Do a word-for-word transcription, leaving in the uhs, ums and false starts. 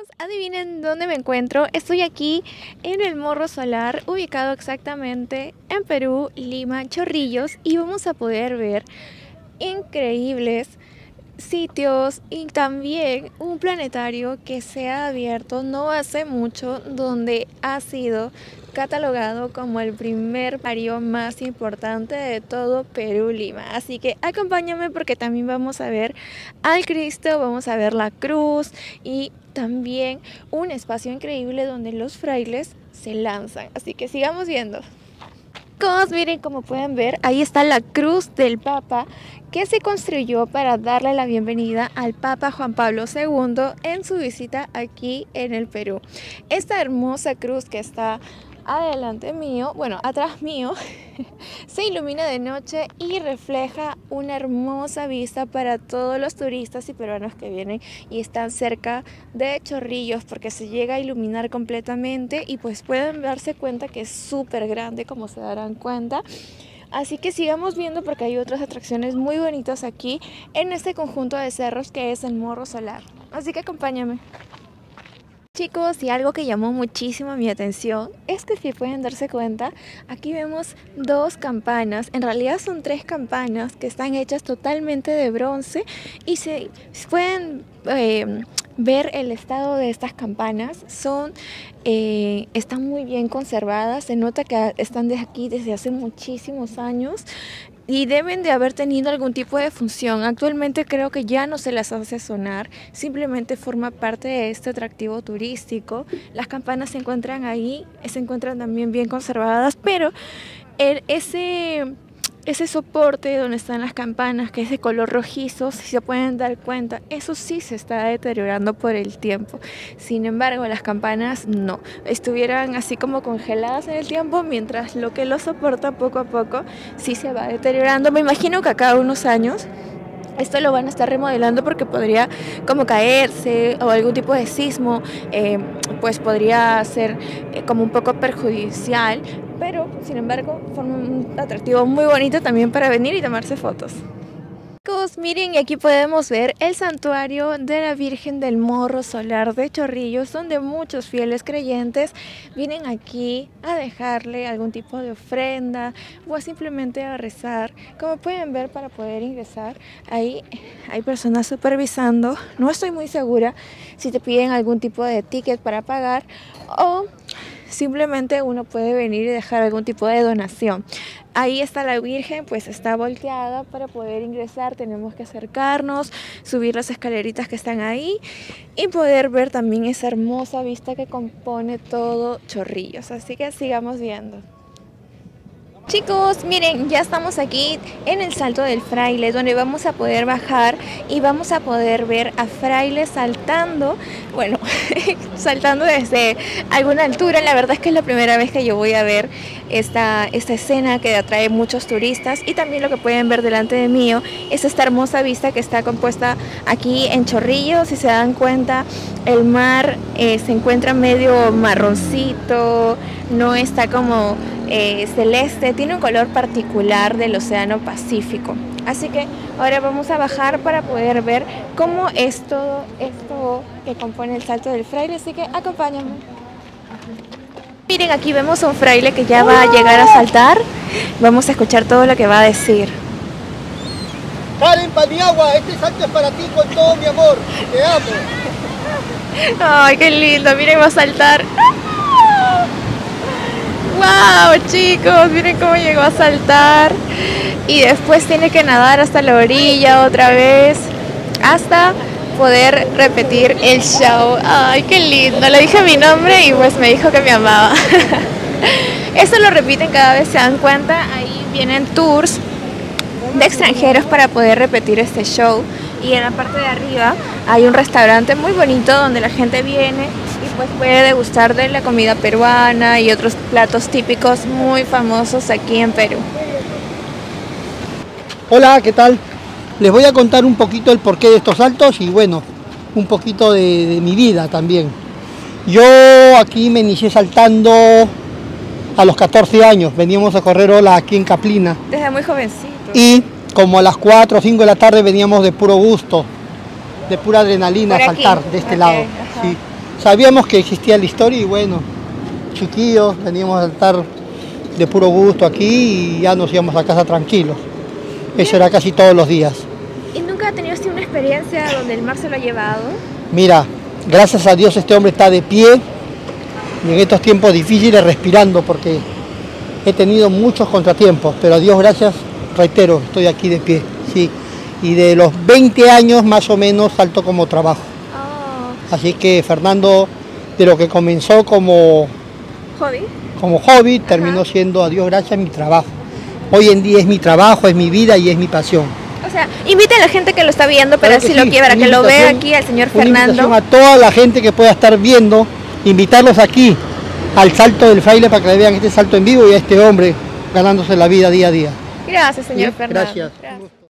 adivinen dónde me encuentro. Estoy aquí en el Morro Solar, ubicado exactamente en Perú, Lima, Chorrillos, y vamos a poder ver increíbles sitios y también un planetario que se ha abierto no hace mucho, donde ha sido catalogado como el primer planetario más importante de todo Perú, Lima. Así que acompáñame porque también vamos a ver al Cristo, vamos a ver la cruz y también un espacio increíble donde los frailes se lanzan. Así que sigamos viendo. Chicos, miren, como pueden ver, ahí está la cruz del Papa que se construyó para darle la bienvenida al Papa Juan Pablo segundo en su visita aquí en el Perú. Esta hermosa cruz que está adelante mío, bueno, atrás mío, se ilumina de noche y refleja una hermosa vista para todos los turistas y peruanos que vienen y están cerca de Chorrillos, porque se llega a iluminar completamente y pues pueden darse cuenta que es súper grande, como se darán cuenta. Así que sigamos viendo porque hay otras atracciones muy bonitas aquí en este conjunto de cerros que es el Morro Solar. Así que acompáñame. Chicos, y algo que llamó muchísimo mi atención es que, si pueden darse cuenta, aquí vemos dos campanas. En realidad son tres campanas que están hechas totalmente de bronce y se pueden eh, ver el estado de estas campanas. Son, eh, están muy bien conservadas, se nota que están de aquí desde hace muchísimos años y deben de haber tenido algún tipo de función. Actualmente creo que ya no se las hace sonar, simplemente forma parte de este atractivo turístico. Las campanas se encuentran ahí, se encuentran también bien conservadas, pero el, ese, ese soporte donde están las campanas, que es de color rojizo, si se pueden dar cuenta, eso sí se está deteriorando por el tiempo. Sin embargo, las campanas no, estuvieran así como congeladas en el tiempo, mientras lo que lo soporta poco a poco sí se va deteriorando. Me imagino que a cada unos años esto lo van a estar remodelando porque podría como caerse o algún tipo de sismo, eh, pues podría ser eh, como un poco perjudicial, pero sin embargo forma un atractivo muy bonito también para venir y tomarse fotos. Chicos, miren, y aquí podemos ver el santuario de la Virgen del Morro Solar de Chorrillos, donde muchos fieles creyentes vienen aquí a dejarle algún tipo de ofrenda o a simplemente a rezar. Como pueden ver, para poder ingresar, ahí hay personas supervisando. No estoy muy segura si te piden algún tipo de ticket para pagar o simplemente uno puede venir y dejar algún tipo de donación. Ahí está la Virgen, pues está volteada. Para poder ingresar tenemos que acercarnos, subir las escaleritas que están ahí y poder ver también esa hermosa vista que compone todo Chorrillos. Así que sigamos viendo. Chicos, miren, ya estamos aquí en el Salto del Fraile, donde vamos a poder bajar y vamos a poder ver a frailes saltando, bueno, saltando desde alguna altura. La verdad es que es la primera vez que yo voy a ver esta, esta escena que atrae muchos turistas, y también lo que pueden ver delante de mí es esta hermosa vista que está compuesta aquí en Chorrillos. Si se dan cuenta, el mar eh, se encuentra medio marroncito, no está como Eh, celeste, tiene un color particular del Océano Pacífico. Así que ahora vamos a bajar para poder ver cómo es todo esto que compone el Salto del Fraile, así que acompáñame. Miren, aquí vemos a un fraile que ya va a llegar a saltar. Vamos a escuchar todo lo que va a decir. Karen Paniagua, este salto es para ti con todo mi amor, te amo. Ay, qué lindo, miren, va a saltar. ¡Wow, chicos! Miren cómo llegó a saltar y después tiene que nadar hasta la orilla otra vez hasta poder repetir el show. ¡Ay, qué lindo! Le dije mi nombre y pues me dijo que me amaba. Eso lo repiten cada vez, se dan cuenta. Ahí vienen tours de extranjeros para poder repetir este show, y en la parte de arriba hay un restaurante muy bonito donde la gente viene y pues puede degustar de la comida peruana y otros platos típicos muy famosos aquí en Perú. Hola, ¿qué tal? Les voy a contar un poquito el porqué de estos saltos y bueno, un poquito de, de mi vida también. Yo aquí me inicié saltando a los catorce años, veníamos a correr olas aquí en Caplina. Desde muy jovencito. Y como a las cuatro o cinco de la tarde veníamos de puro gusto, de pura adrenalina a saltar de este okay, lado. Sí. sabíamos que existía la historia y bueno, chiquillos, veníamos a saltar de puro gusto aquí y ya nos íbamos a casa tranquilos. Eso era casi todos los días. ¿Y nunca ha tenido usted una experiencia donde el mar se lo ha llevado? Mira, gracias a Dios este hombre está de pie y en estos tiempos difíciles respirando porque he tenido muchos contratiempos, pero a Dios gracias, reitero, estoy aquí de pie, sí. Y de los veinte años más o menos salto como trabajo. Oh. Así que Fernando, de lo que comenzó como ¿Hobby? como hobby, terminó siendo, a Dios gracias, mi trabajo. Hoy en día es mi trabajo, es mi vida y es mi pasión. O sea, invita a la gente que lo está viendo, pero Claro que si sí, lo quiera, una que lo vea invitación- aquí al señor Una Fernando. invitación a toda la gente que pueda estar viendo, invitarlos aquí al salto del fraile para que vean este salto en vivo y a este hombre ganándose la vida día a día. Gracias, señor Bien, Fernando. gracias. Gracias.